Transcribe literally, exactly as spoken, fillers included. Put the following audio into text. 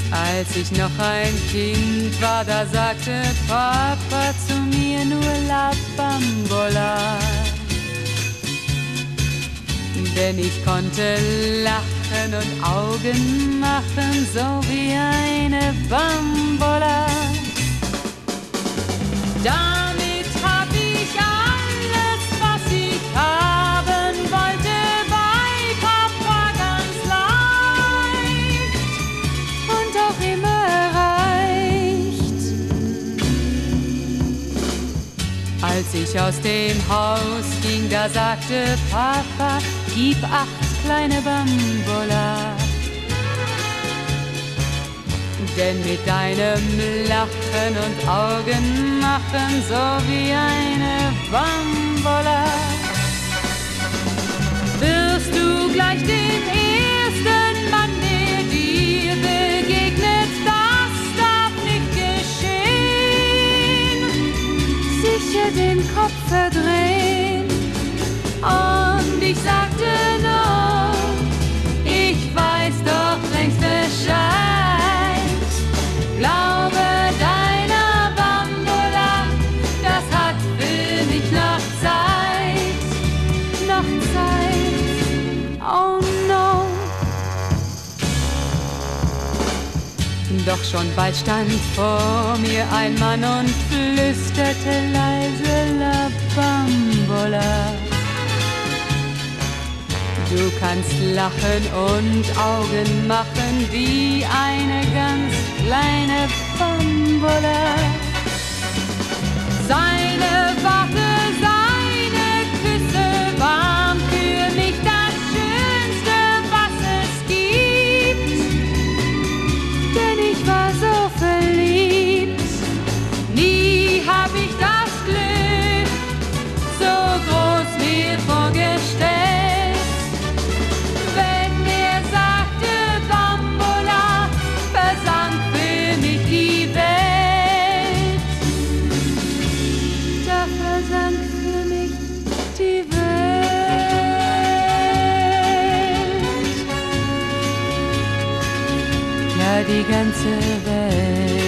Als ich noch ein Kind war, da sagte Papa zu mir nur La Bambola. Denn ich konnte lachen und Augen machen, so wie eine Bambola. Damit hab ich alles, was ich haben wollte, bei Papa ganz leicht und auch immer erreicht. Als ich aus dem Haus ging, da sagte Papa, gib acht, kleine Bambola. Denn mit deinem Lachen und Augen machen, so wie eine Bambola, wirst du gleich den ersten Mann, der dir begegnet, das darf nicht geschehen, sicher den Kopf verdrehen. Und ich sagte noch, ich weiß doch längst Bescheid. Glaube deiner Bambola, das hat für mich noch Zeit, noch Zeit, oh no. Doch schon bald stand vor mir ein Mann und flüsterte leise La Bambola. Du kannst lachen und Augen machen wie eine ganz kleine Bambola. Seine Worte, seine Küsse waren für mich das Schönste, was es gibt. Denn ich war so verliebt. Nie hab ich das Glück so groß mir vorgestellt. Die ganze Welt.